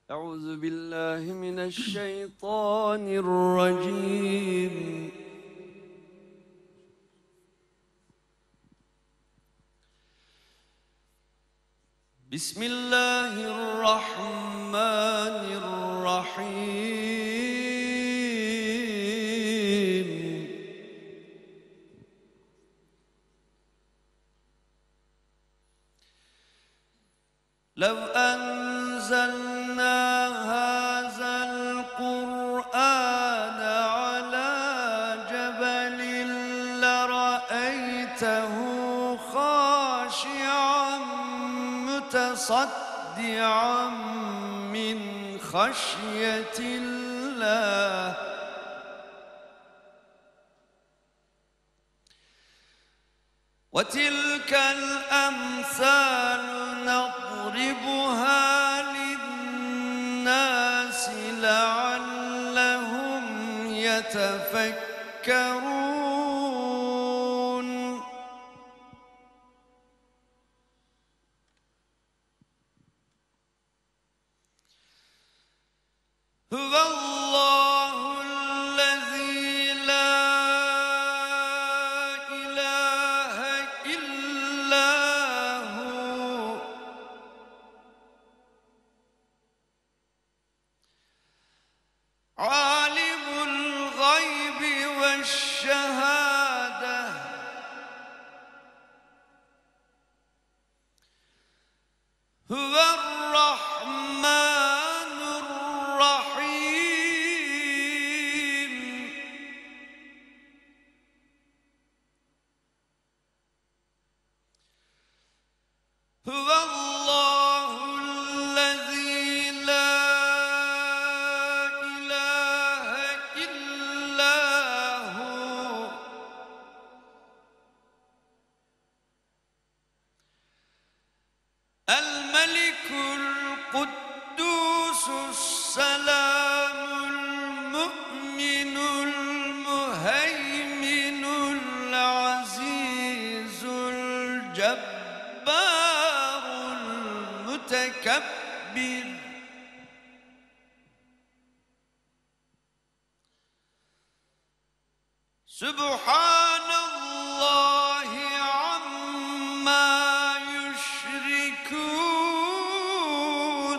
أعوذ بالله من الشيطان الرجيم. بسم الله الرحمن الرحيم. لو أنزلنا هذا القرآن على جبل لرأيته خاشعا متصدعا من خشية الله. وتلك الأمثال نضربها للناس لعلهم يتفكرون. هو الله الذي لا إله إلا هو عالم الغيب والشهادة هو الرحمن الرحيم. هو الله الذي لا إله إلا هو الملك القدوس السلام المؤمن المهيمن العزيز الجبار المتكبر. سبحان الله عما يشركون.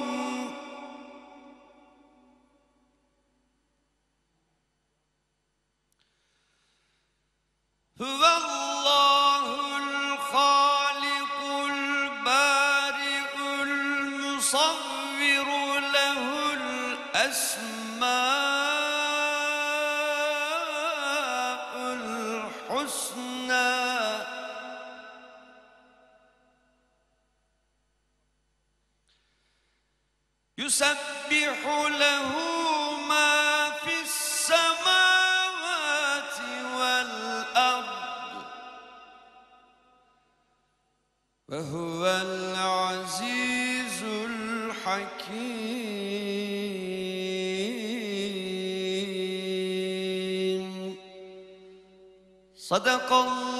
هو الله الخالق البارئ المصور له الأسماء الحسنى. يسبح له ما في السماوات والأرض وهو العزيز الحكيم. صدق الله